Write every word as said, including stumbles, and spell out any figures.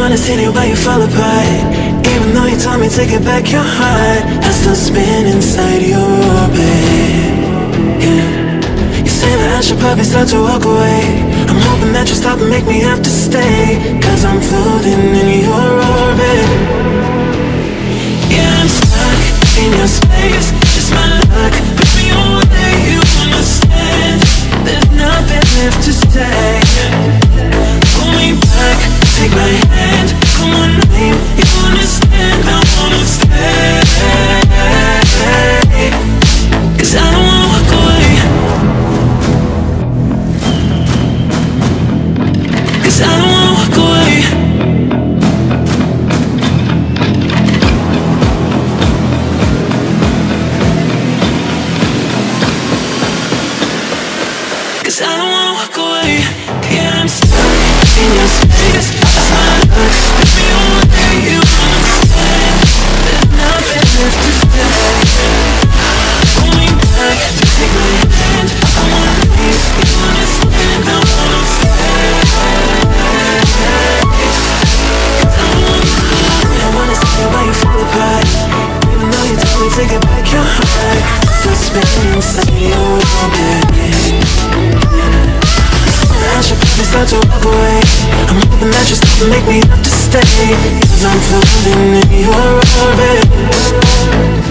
wanna see it while you fall apart. Even though you told me to get back your heart, I still spin inside your orbit. Yeah. You say that I should probably start to walk away. I'm hoping that you stop and make me have to stay, cause I'm floating in your orbit. Yeah, I'm stuck in your space, just my luck. Put me away, you understand. There's nothing left to say. Pull me back, take my hand. Come on, name, you understand. I wanna stay, cause I don't wanna walk away. Cause I don't wanna walk away. Cause I don't wanna walk away. Yeah, I'm stuck in your space. That's my luck. Put me away, you understand. There's nothing left to say. Pull me back, take my hand. I wanna leave, you understand. I wanna stay. Cause I don't wanna go. I wanna see why you fall apart. Even though you told me to get back your heart, still spinning inside your orbit. I should probably start to walk away. I'm hoping that you stop and make me have to stay, cause I'm floating in your orbit.